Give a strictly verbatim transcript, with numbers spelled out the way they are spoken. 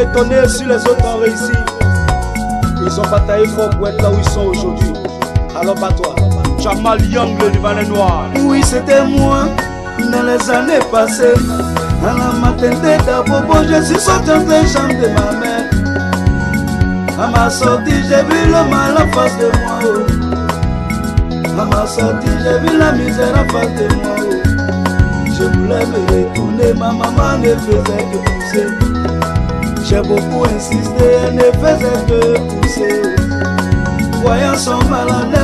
étonné si les autres ont réussi. Ils ont bataillé fort pour être là où ils sont aujourd'hui. Alors bats-toi. Jamal Young, le Libanais noir. Oui, c'était moi, dans les années passées. À la maternité d'Abobo, je suis sorti en plein champ de ma mère. À ma sortie, j'ai vu le mal en face de moi. Oh. À ma sortie, j'ai vu la misère en face de moi. Oh. Je voulais me retourner, ma maman ne faisait que pousser. J'ai beaucoup insisté, elle ne faisait que pousser. Voyant son malade,